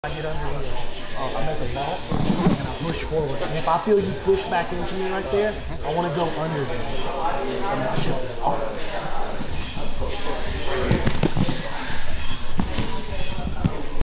I get under here, I make a bump and I push forward. And if I feel you push back into me right there, I want to go under there.